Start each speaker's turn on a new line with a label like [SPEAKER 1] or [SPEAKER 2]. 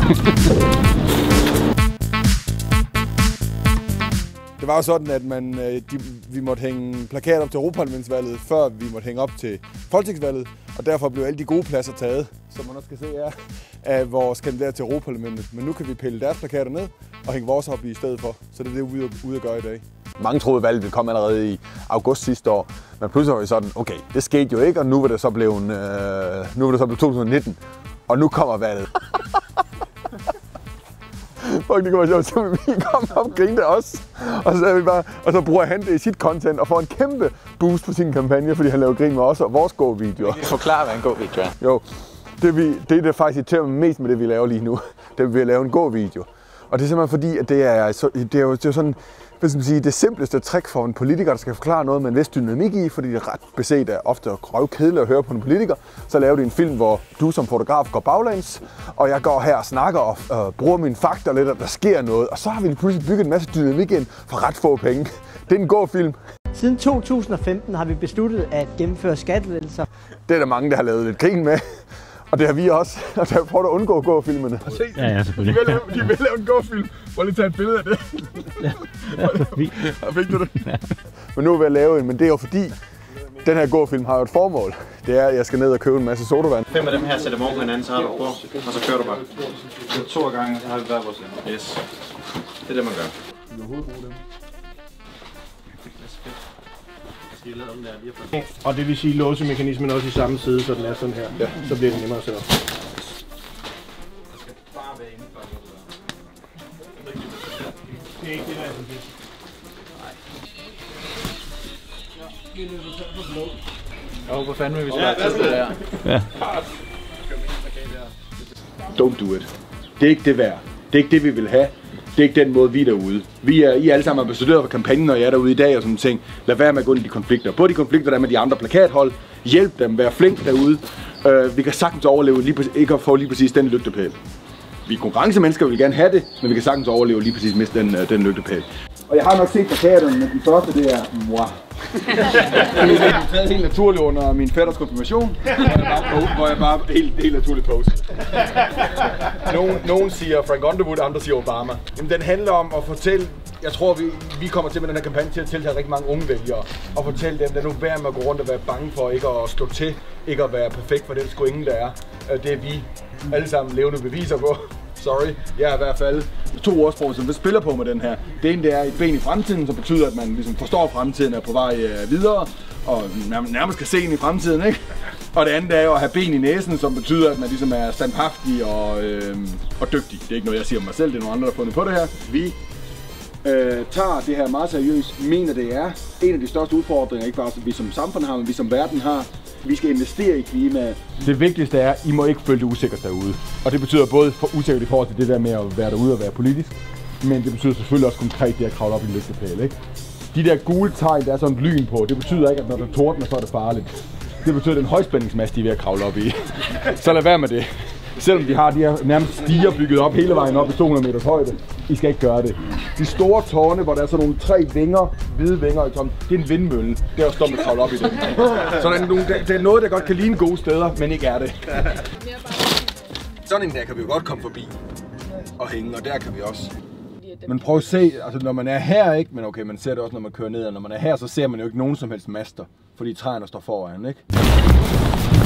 [SPEAKER 1] Det var jo sådan, at vi måtte hænge plakater op til Europaparlamentsvalget, før vi måtte hænge op til folketingsvalget, og derfor blev alle de gode pladser taget, som man også kan se her, af vores kandidater til Europaparlamentet. Men nu kan vi pille deres plakater ned og hænge vores op i stedet for, så det er det, vi er ude at gøre i dag. Mange troede, valget ville komme allerede i august sidste år, men pludselig var det sådan, okay, det skete jo ikke, og nu var det så blevet 2019, og nu kommer valget. Fuck, det kommer sjovt, så vi kom op og grinte også. Og så bruger han det i sit content og får en kæmpe boost på sin kampagne, fordi han laver grin med os og vores gode videoer.
[SPEAKER 2] Forklar, hvad en god video er.
[SPEAKER 1] Jo, det faktisk irriterer mig mest med det, vi laver lige nu. Det er, at vi laver en god video. Og det er simpelthen fordi, at det er jo sådan, hvad skal man sige, det simpleste trick for en politiker, der skal forklare noget med en vis dynamik i, fordi det er ret beset er ofte røvkedeligt at høre på en politiker. Så laver de en film, hvor du som fotograf går baglæns, og jeg går her og snakker og bruger mine fakta lidt, og der sker noget. Og så har vi pludselig bygget en masse dynamik ind for ret få penge. Det er en god film.
[SPEAKER 3] Siden 2015 har vi besluttet at gennemføre skattelettelser.
[SPEAKER 1] Det er der mange, der har lavet lidt grin med. Og det har vi også, og der prøver at undgå gå-filmene.
[SPEAKER 4] Ja, selvfølgelig.
[SPEAKER 1] De vil lave en gå-film. Prøv lige at tage et billede af det. Fik du det? Ja. Men nu er vi ved at lave en, men det er jo fordi, den her gå-film har jo et formål. Det er, at jeg skal ned og købe en masse sodavand.
[SPEAKER 5] 5 af dem her sætter dem over på hinanden, så har du på, og så kører du bare. Så 2 gange, så har vi hver vores ende. Yes. Det er det, man gør.
[SPEAKER 4] Og det vil sige, at låsemekanismen også i samme side, så den er sådan her. Ja. Så bliver det nemmere at sætte op. Det er ikke det, der er sådan det.
[SPEAKER 2] Jeg håber fandme, vi skal have det der. Ja.
[SPEAKER 6] Don't do it. Det er ikke det værd. Det er ikke det, vi vil have. Det er ikke den måde, vi er derude. I er alle sammen ambassadører for kampagnen, og jeg er derude i dag og sådan ting. Lad være med at gå ind i de konflikter. Både de konflikter, der er med de andre plakathold. Hjælp dem, vær flink derude. Vi kan sagtens overleve ikke at få lige præcis den lygtepæl. Vi er konkurrencemennesker, vi vil gerne have det, men vi kan sagtens overleve lige præcis med den lygtepæl. Og jeg har nok set plakaterne, men den første, det er moi. Det er taget helt naturligt under min fætters konfirmation, hvor jeg bare helt naturligt pose. Nogen siger Frank Underwood, andre siger Obama. Jamen, den handler om at fortælle, jeg tror vi kommer til med den her kampagne til at tiltage rigtig mange unge vælgere, og fortælle dem, at nu værd med at gå rundt og være bange for ikke at slå til, ikke at være perfekt, for det er sgu ingen, der er. Det er vi alle sammen levende beviser på. Sorry, jeg er i hvert fald 2 ordsprog, som vi spiller på med den her. Det ene, det er et ben i fremtiden, som betyder, at man ligesom forstår, at fremtiden er på vej videre, og nærmest kan se ind i fremtiden, ikke? Og det andet er jo at have ben i næsen, som betyder, at man ligesom er standhaftig og dygtig. Det er ikke noget, jeg siger om mig selv, det er nogle andre, der har fundet på det her. Vi tager det her meget seriøst, mener det er en af de største udfordringer, ikke bare vi som samfund har, men vi som verden har. Vi skal investere i klimaet. Det vigtigste er, at I må ikke føle det usikkert derude. Og det betyder både usikkert i forhold til det der med at være derude og være politisk, men det betyder selvfølgelig også konkret det at kravle op i en lygtepæl, ikke? De der gule tegn, der er sådan et lyn på, det betyder ikke, at når der tordner, så er det farligt. Det betyder, at den højspændingsmast, de er ved at kravle op i. Så lad være med det. Selvom de har de her nærmest stiger bygget op hele vejen op i 200 meters højde. I skal ikke gøre det. De store tårne, hvor der er sådan nogle 3 vinger, hvide vinger i toppen, det er en vindmølle. Det er også dumt at kravle op i det. Så det er noget, der godt kan ligne gode steder, men ikke er det. Sådan en der kan vi jo godt komme forbi og hænge, og der kan vi også. Men prøv at se, altså når man er her, ikke? Men okay, man ser det også, når man kører ned, og når man er her, så ser man jo ikke nogen som helst master, fordi træerne står foran, ikke?